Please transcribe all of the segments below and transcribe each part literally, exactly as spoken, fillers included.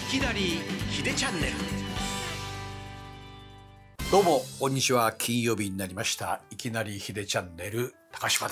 きなりひでチャンネル。 どうもこんにちは。金曜日になりました。いきなりひでチャンネル高島です。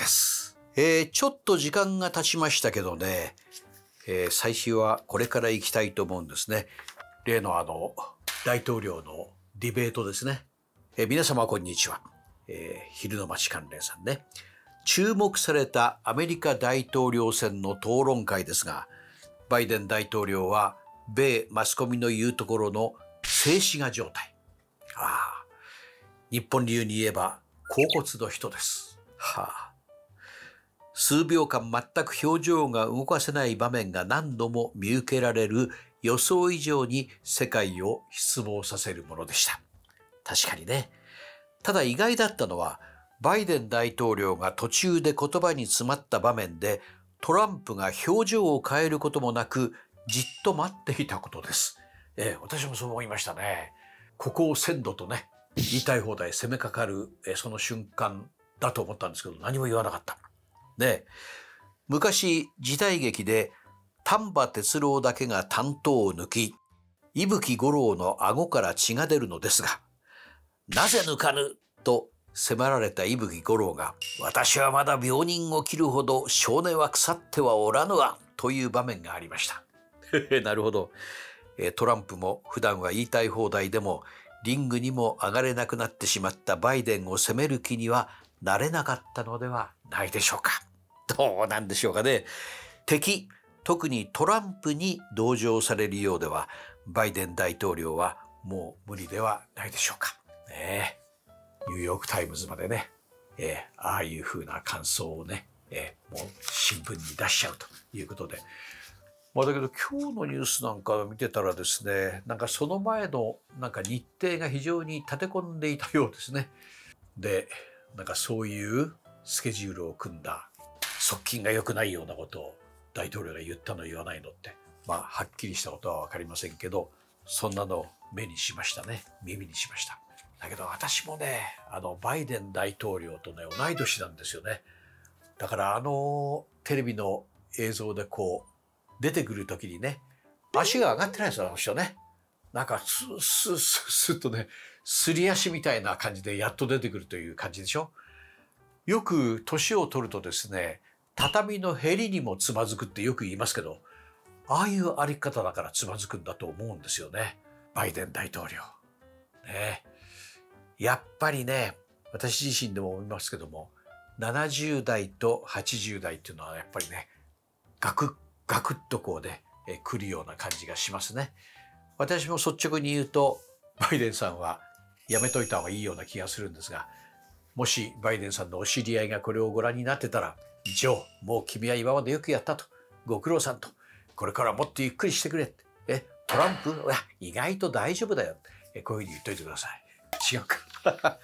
えー、ちょっと時間が経ちましたけどね、えー、最初はこれから行きたいと思うんですね。例のあの大統領のディベートですね。えー、皆様こんにちは。えー、昼の街関連さんね。注目されたアメリカ大統領選の討論会ですが、バイデン大統領は米マスコミの言うところの静止画状態。ああ、日本流に言えば恍惚の人です。はあ、数秒間全く表情が動かせない場面が何度も見受けられる、予想以上に世界を失望させるものでした。確かにね。ただ意外だったのは、バイデン大統領が途中で言葉に詰まった場面で、トランプが表情を変えることもなく、じっと待っていたことです。ええ、私もそう思いましたね。ここを鮮度とね、言いたい放題攻めかかる、えその瞬間だと思ったんですけど、何も言わなかった。ね、昔時代劇で丹波哲郎だけが担当を抜き、伊吹五郎の顎から血が出るのですが、なぜ抜かぬと迫られた伊吹五郎が、私はまだ病人を切るほど少年は腐ってはおらぬわという場面がありました。なるほど。トランプも普段は言いたい放題でも、リングにも上がれなくなってしまったバイデンを責める気にはなれなかったのではないでしょうか。どうなんでしょうかね。敵、特にトランプに同情されるようでは、バイデン大統領はもう無理ではないでしょうか。ねえ、ニューヨークタイムズまでね、えー、ああいう風な感想をね、えー、もう新聞に出しちゃうということで。まあだけど今日のニュースなんかを見てたらですね、なんかその前のなんか日程が非常に立て込んでいたようですね。で、なんかそういうスケジュールを組んだ側近が良くないようなことを大統領が言ったの言わないのって、まあはっきりしたことはわかりませんけど、そんなのを目にしましたね。耳にしました。だけど私もね、あのバイデン大統領とね、同い年なんですよね。だからあのテレビの映像でこう出てくるときにね、足が上がってないですよ、あの人ね。なんかスースースースーとね、すり足みたいな感じでやっと出てくるという感じでしょ。よく年を取るとですね、畳のへりにもつまずくってよく言いますけど、ああいうあり方だからつまずくんだと思うんですよね。バイデン大統領。ね。やっぱりね、私自身でも思いますけども、ななじゅう代とはちじゅう代っていうのはやっぱりね、ガクッガクッとこうね、え来るような感じがしますね。私も率直に言うと、バイデンさんはやめといた方がいいような気がするんですが、もしバイデンさんのお知り合いがこれをご覧になってたら、ジョー、もう君は今までよくやったと。ご苦労さんと。これからもっとゆっくりしてくれって。え、トランプ、いや、意外と大丈夫だよ。え、こういうふうに言っといてください。違うか。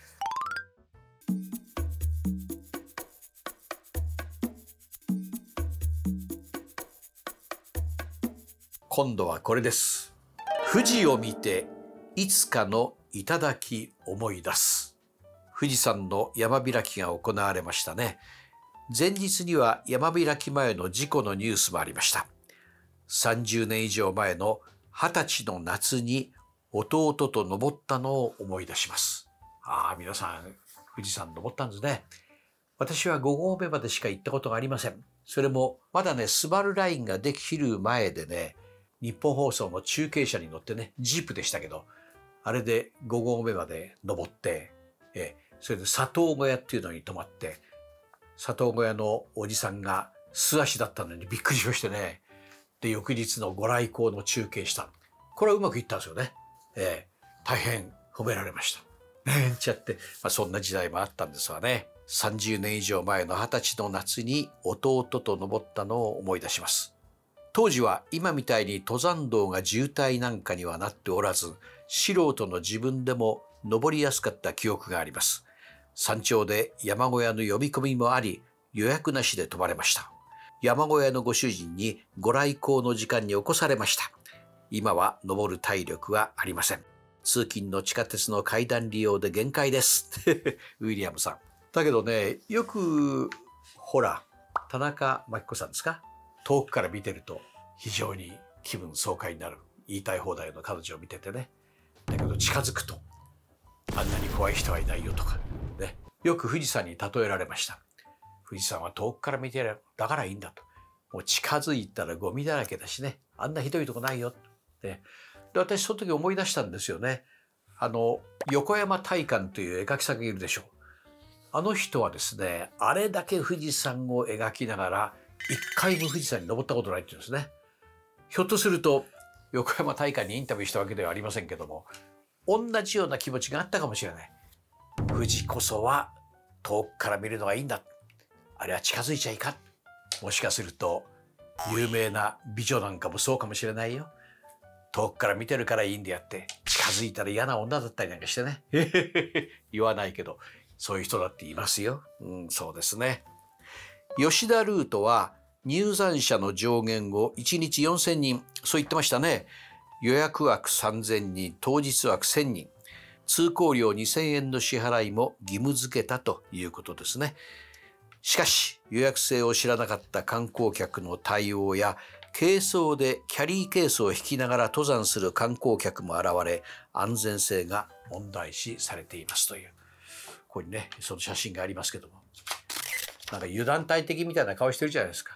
今度はこれです。富士を見ていつかの頂思い出す。富士山の山開きが行われましたね。前日には山開き前の事故のニュースもありました。さんじゅうねん以上前のはたちの夏に弟と登ったのを思い出します。ああ、皆さん富士山登ったんですね。私はご合目までしか行ったことがありません。それもまだね、スバルラインができる前でね、日本放送の中継車に乗ってね、ジープでしたけど、あれでご合目まで登って、え、それで佐藤小屋っていうのに泊まって、佐藤小屋のおじさんが素足だったのにびっくりしましてね。で、翌日のご来光の中継した。これはうまくいったんですよね。ええ、大変褒められました。なんちゃって、まあそんな時代もあったんですわね。さんじゅうねん以上前のはたちの夏に弟と登ったのを思い出します。当時は今みたいに登山道が渋滞なんかにはなっておらず、素人の自分でも登りやすかった記憶があります。山頂で山小屋の呼び込みもあり、予約なしで泊まれました。山小屋のご主人にご来光の時間に起こされました。今は登る体力はありません。通勤の地下鉄の階段利用で限界です。ウィリアムさん。だけどね、よく、ほら、田中真紀子さんですか？遠くから見てると非常に気分爽快になる。 言いたい放題の彼女を見ててね。だけど近づくとあんなに怖い人はいないよとかね。よく富士山に例えられました。富士山は遠くから見てやるだからいいんだと。もう近づいたらゴミだらけだしね。あんなひどいとこないよって。で私その時思い出したんですよね。あの横山大観という絵描き作がいるでしょう。あの人はですね、あれだけ富士山を描きながら一回も富士山に登ったことないって言うんですね。ひょっとすると横山大観にインタビューしたわけではありませんけども、同じような気持ちがあったかもしれない。富士こそは遠くから見るのがいいんだ。あれは近づいちゃいかん。もしかすると有名な美女なんかもそうかもしれないよ。遠くから見てるからいいんであって、近づいたら嫌な女だったりなんかしてね。言わないけど、そういう人だっていますよ。うん、そうですね。吉田ルートは入山者の上限をいちにちよんせんにん、そう言ってましたね。予約枠さんぜんにん、当日枠せんにん、通行料にせんえんの支払いも義務付けたということですね。しかし予約制を知らなかった観光客の対応や、軽装でキャリーケースを引きながら登山する観光客も現れ、安全性が問題視されていますという、ここにねその写真がありますけども、なんか油断大敵みたいな顔してるじゃないですか。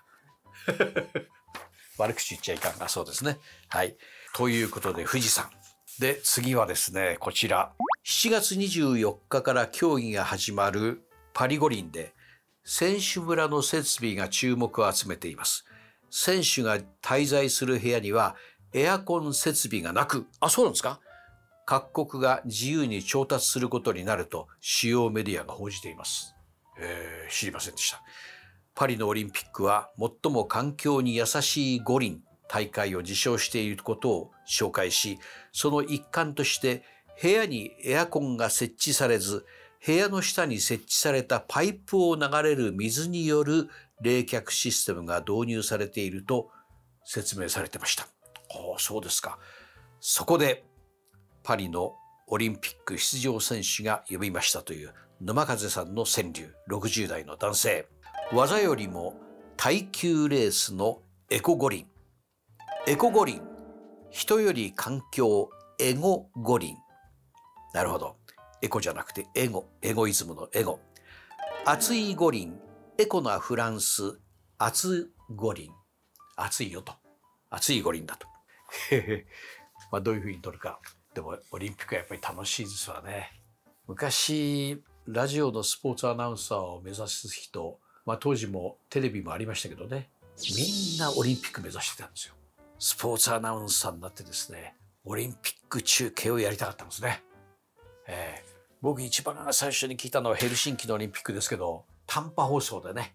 悪口言っちゃいかんが、そうですね。はい。ということで富士山で、次はですねこちらしちがつにじゅうよっかから競技が始まるパリ五輪で、選手村の設備が注目を集めています。選手が滞在する部屋にはエアコン設備がなく、あ、そうなんですか。各国が自由に調達することになると主要メディアが報じています。えー、知りませんでした。パリのオリンピックは最も環境に優しい五輪大会を自称していることを紹介し、その一環として部屋にエアコンが設置されず、部屋の下に設置されたパイプを流れる水による冷却システムが導入されていると説明されてました。ああ、そうですか。そこでパリのオリンピック出場選手が呼びましたという沼風さんの川柳、ろくじゅう代の男性。技よりも耐久レースのエコ五輪。エコ五輪、人より環境エゴ五輪。なるほど。エコじゃなくてエゴ、エゴイズムのエゴ。暑い五輪、エコなフランス、暑五輪。暑いよと。暑い五輪だと。まあどういうふうに取るか。でもオリンピックはやっぱり楽しいですわね。昔ラジオのスポーツアナウンサーを目指す人、まあ当時もテレビもありましたけどね、みんなオリンピック目指してたんですよ。スポーツアナウンサーになってですね、オリンピック中継をやりたかったんですね。えー、僕一番最初に聞いたのはヘルシンキのオリンピックですけど、短波放送でね、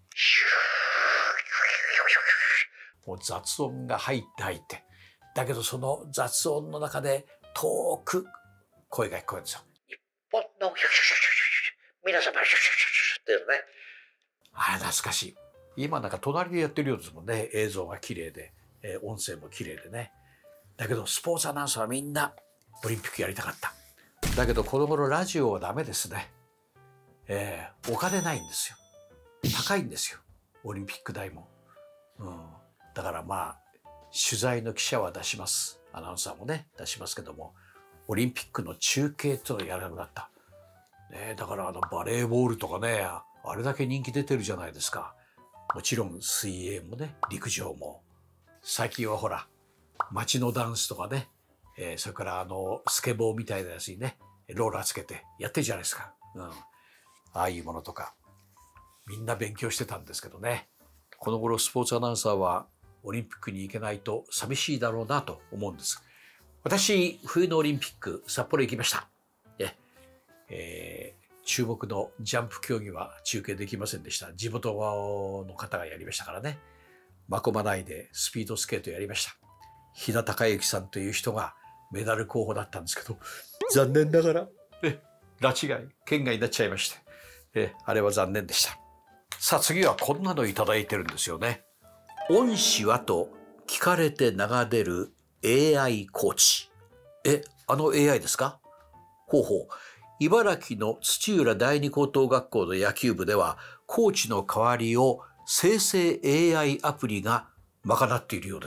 もう雑音が入って入って、だけどその雑音の中で遠く声が聞こえるんですよ。日本の皆様っていうね。あれ懐かしい。今なんか隣でやってるようですもんね。映像が綺麗で、えー、音声も綺麗でね。だけどスポーツアナウンサーはみんなオリンピックやりたかった。だけどこの頃ラジオはダメですね。えー、お金ないんですよ。高いんですよ。オリンピック代も。うん、だからまあ取材の記者は出します。アナウンサーもね出しますけども、オリンピックの中継っていうのをやらなくなった。ね、だからあのバレーボールとかね、あれだけ人気出てるじゃないですか。もちろん水泳もね、陸上も。最近はほら街のダンスとかね、えー、それからあのスケボーみたいなやつにねローラーつけてやってるじゃないですか。うん、ああいうものとかみんな勉強してたんですけどね。この頃スポーツアナウンサーはオリンピックに行けないと寂しいだろうなと思うんです。私冬のオリンピック札幌行きました。ええー注目のジャンプ競技は中継できませんでした。地元の方がやりましたからね。真駒内でスピードスケートやりました。日田孝之さんという人がメダル候補だったんですけど、残念ながらえ拉致外県外になっちゃいまして、えあれは残念でした。さあ次はこんなのいただいてるんですよね。恩師はと聞かれて名が出る エーアイ コーチ。えあの エーアイ ですか。ほうほう。茨城の土浦第二高等学校の野球部ではコーチの代わりを生成 エーアイ アプリが賄っているようです。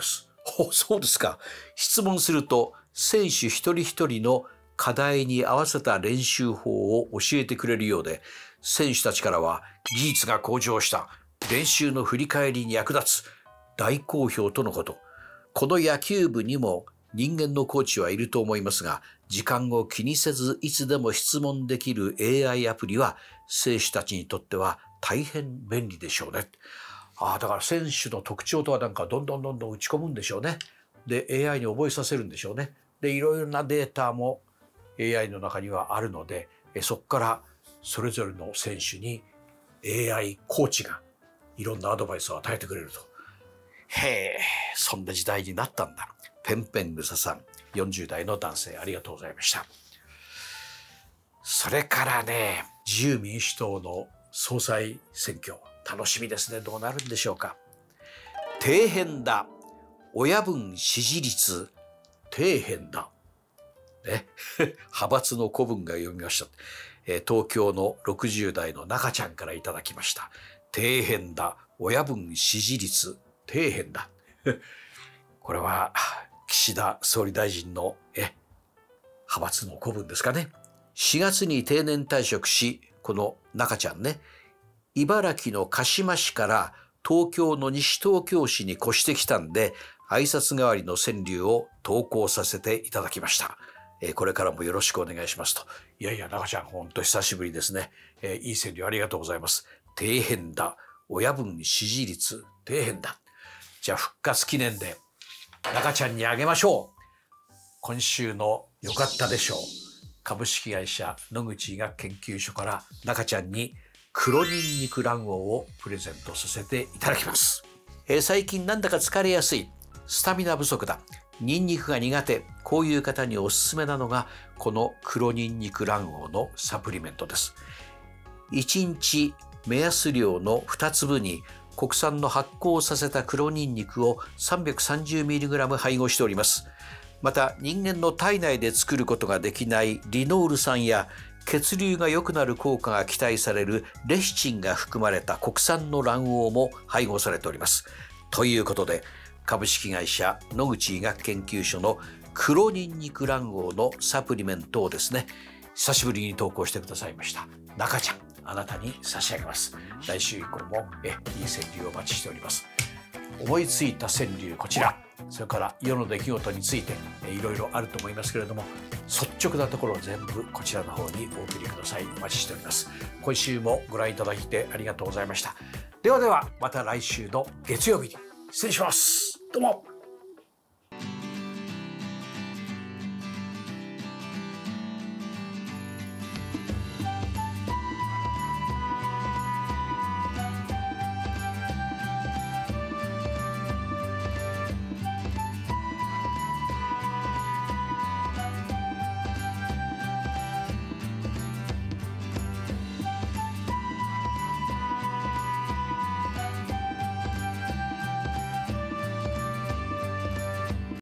お、そうですか。質問すると選手一人一人の課題に合わせた練習法を教えてくれるようで、選手たちからは技術が向上した、練習の振り返りに役立つ、大好評とのこと。この野球部にも人間のコーチはいると思いますが、時間を気にせずいつでも質問できる エーアイ アプリは選手たちにとっては大変便利でしょうね。ああ、だから選手の特徴とはなんかどんどんどんどん打ち込むんでしょうね。で エーアイ に覚えさせるんでしょうね。でいろいろなデータも エーアイ の中にはあるので、そこからそれぞれの選手に エーアイ コーチがいろんなアドバイスを与えてくれると。へえ、そんな時代になったんだ。ペンペングサさん、よんじゅう代の男性、ありがとうございました。それからね、自由民主党の総裁選挙、楽しみですね。どうなるんでしょうか。底辺だ。親分支持率底辺だ。ね、派閥の古文が読みました。えー、東京のろくじゅう代の中ちゃんからいただきました。底辺だ。親分支持率底辺だ。これは岸田総理大臣のえ派閥の古文ですかね。しがつに定年退職し、この中ちゃんね、茨城の鹿嶋市から東京の西東京市に越してきたんで、挨拶代わりの川柳を投稿させていただきました。えー、これからもよろしくお願いしますと。いやいや、中ちゃん、ほんと久しぶりですね。えー、いい川柳ありがとうございます。底辺だ。親分支持率底辺だ。じゃあ復活記念で中ちゃんにあげましょう。今週のよかったでしょう。株式会社野口医学研究所から中ちゃんに黒ニンニク卵黄をプレゼントさせていただきます。えー、最近なんだか疲れやすい、スタミナ不足だ、ニンニクが苦手、こういう方におすすめなのがこの黒ニンニク卵黄のサプリメントです。いちにち目安量のに粒に国産の発酵させた黒ニンニクを さんびゃくさんじゅうミリグラム 配合しております。また人間の体内で作ることができないリノール酸や血流が良くなる効果が期待されるレシチンが含まれた国産の卵黄も配合されております。ということで株式会社野口医学研究所の黒ニンニク卵黄のサプリメントをですね、久しぶりに投稿してくださいました中ちゃん、あなたに差し上げます。来週以降もえいい川柳をお待ちしております。思いついた川柳こちら、それから世の出来事についていろいろあると思いますけれども、率直なところを全部こちらの方にお送りください。お待ちしております。今週もご覧いただいてありがとうございました。ではではまた来週の月曜日に失礼します。どうも。